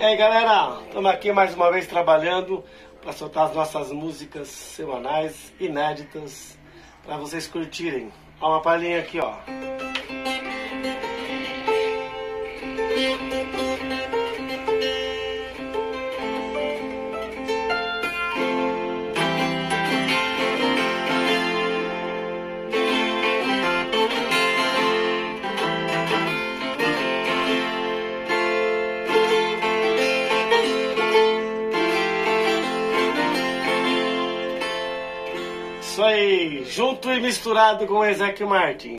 E aí galera, estamos aqui mais uma vez trabalhando para soltar as nossas músicas semanais, inéditas, para vocês curtirem. Ó, uma palhinha aqui, ó. Isso aí, junto e misturado com o Ezequiel Martin.